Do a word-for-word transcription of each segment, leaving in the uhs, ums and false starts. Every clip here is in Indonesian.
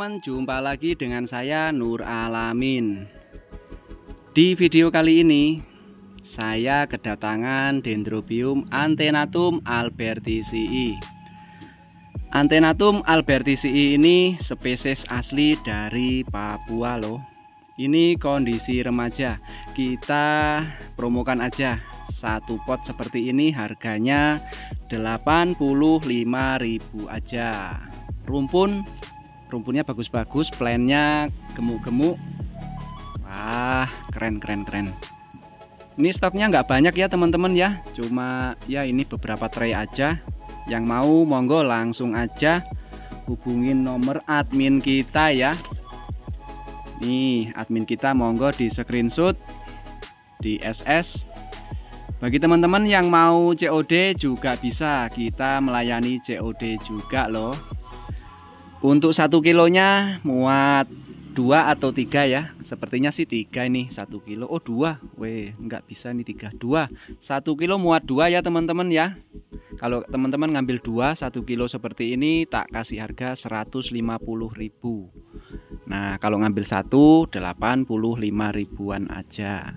teman-teman, jumpa lagi dengan saya Nur Alamin. Di video kali ini saya kedatangan Dendrobium antenatum alberticii. Antenatum alberticii ini spesies asli dari Papua loh. Ini kondisi remaja, kita promokan aja. Satu pot seperti ini harganya delapan puluh lima ribu aja. Rumpun Rumpunnya bagus-bagus, plannya gemuk-gemuk. Wah, keren keren keren. Ini stoknya nggak banyak ya teman-teman ya, cuma ya ini beberapa tray aja. Yang mau monggo langsung aja hubungin nomor admin kita ya. Nih admin kita, monggo di screenshot, di S S. Bagi teman-teman yang mau C O D juga bisa, kita melayani C O D juga loh. Untuk satu kilonya muat dua atau tiga ya, sepertinya sih tiga ini satu kilo. Oh dua, weh nggak bisa nih tiga, dua. Satu kilo muat dua ya teman-teman ya. Kalau teman-teman ngambil dua satu kilo seperti ini, tak kasih harga seratus lima puluh ribu. Nah kalau ngambil satu delapan puluh lima ribuan aja.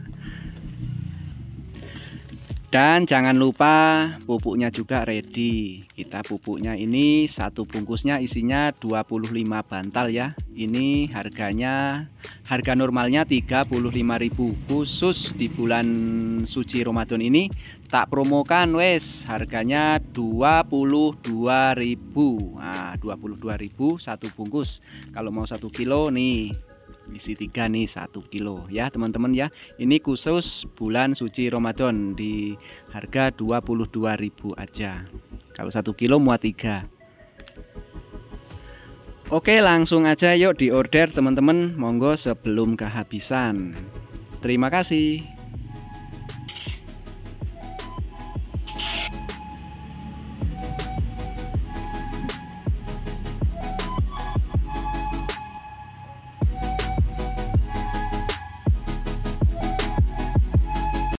Dan jangan lupa pupuknya juga ready. Kita pupuknya ini satu bungkusnya isinya dua puluh lima bantal ya. Ini harganya, harga normalnya tiga puluh lima ribu. Khusus di bulan suci Ramadan ini tak promokan wes, harganya dua puluh dua ribu. Nah, dua puluh dua ribu satu bungkus. Kalau mau satu kilo nih isi tiga nih satu kilo ya teman-teman ya. Ini khusus bulan suci Ramadan di harga dua puluh dua ribu aja. Kalau satu kilo muat tiga. Oke, langsung aja yuk di order teman-teman, monggo sebelum kehabisan. Terima kasih.